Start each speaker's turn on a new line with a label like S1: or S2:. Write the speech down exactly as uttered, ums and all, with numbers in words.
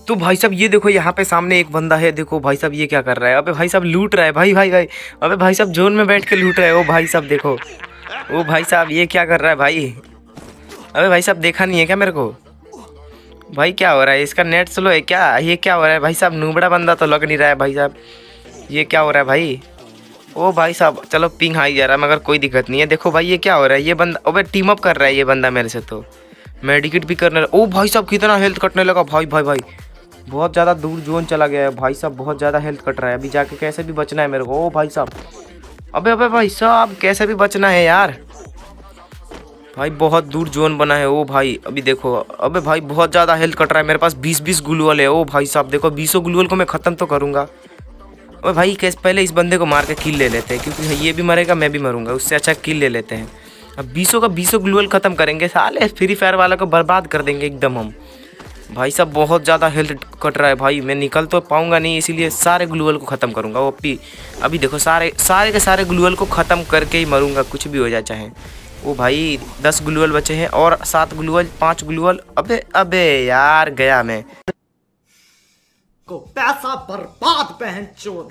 S1: तो भाई साहब ये देखो यहाँ पे सामने एक बंदा है। देखो भाई साहब ये क्या कर रहा है। अबे भाई साहब लूट रहा है भाई भाई भाई। अबे भाई साहब जोन में बैठ के लूट रहा है। ओ भाई साहब देखो, ओ भाई साहब ये क्या कर रहा है भाई। अबे भाई साहब देखा नहीं है क्या मेरे को। भाई क्या हो रहा है, इसका नेट स्लो है क्या, ये क्या हो रहा है भाई साहब। नूबड़ा बंदा तो लग नहीं रहा है भाई साहब, ये क्या हो रहा है भाई। ओ भाई साहब चलो पिंग हाई जा रहा है मगर कोई दिक्कत नहीं है। देखो भाई ये क्या हो रहा है, ये बंदा अबे टीम अप कर रहा है ये बंदा मेरे से। तो मेडिकेट भी करने लगा। ओ भाई साहब कितना हेल्थ कटने लगा भाई भाई भाई। बहुत ज़्यादा दूर जोन चला गया है भाई साहब, बहुत ज़्यादा हेल्थ कट रहा है। अभी जाके कैसे भी बचना है मेरे को। ओ भाई साहब अबे अबे भाई साहब कैसे भी बचना है यार भाई, बहुत दूर जोन बना है। ओ भाई अभी देखो, अबे भाई बहुत ज़्यादा हेल्थ कट रहा है। मेरे पास बीस बीस ग्लूअल है। ओ भाई साहब देखो बीसों ग्लूअल को मैं ख़त्म तो करूँगा। अबे भाई कैसे पहले इस बंदे को मार के किल ले लेते हैं, क्योंकि ये भी मरेगा मैं भी मरूंगा, उससे अच्छा किल ले लेते हैं। अब बीसों का बीसों ग्लूअल ख़त्म करेंगे, साले फ्री फायर वाला को बर्बाद कर देंगे एकदम हम। भाई साहब बहुत ज़्यादा हेल्थ कट रहा है भाई, मैं निकल तो पाऊंगा नहीं, इसीलिए सारे ग्लूअल को ख़त्म करूंगा। वो अभी अभी देखो सारे सारे के सारे ग्लूअल को ख़त्म करके ही मरूंगा, कुछ भी हो जाए चाहे। ओ भाई दस ग्लूअल बचे हैं और सात ग्लूअल पाँच ग्लूअल। अबे अबे यार गया मैं
S2: को पैसा बर्बाद पहन चोद।